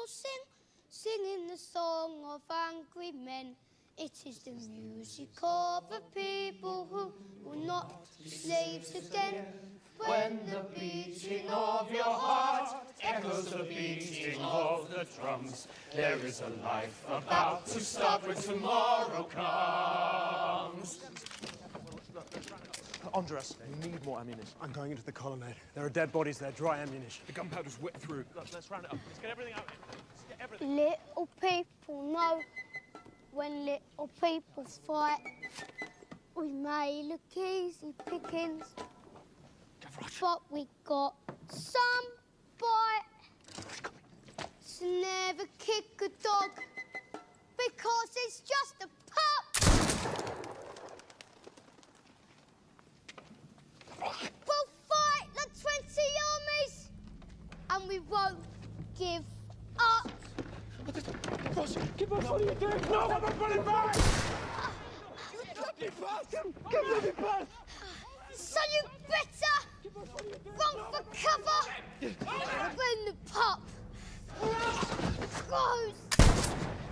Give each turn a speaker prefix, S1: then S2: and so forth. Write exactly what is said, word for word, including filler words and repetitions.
S1: sing, singing the song of angry men. It is the music of a people who will not be slaves again.
S2: When the beating of your heart echoes the beating of the drums, there is a life about to start when tomorrow comes.
S3: Andres, we need more ammunition.
S4: I'm going into the colonnade. There are dead bodies there, dry ammunition.
S3: The gunpowder's wet through. Let's, let's round it up. Let's get everything out. Let's get everything.
S1: Little people know when little people fight. We may look easy pickings,
S3: Gavroche.
S1: but we got some bite. So never kick a dog, because it's just a pup. We'll fight the twenty armies, and we won't give up.
S3: Gavroche, give us what are you doing? No, I'm not running back! You bloody bastard! Give me the gun!
S1: So you better run for cover when the pup grows.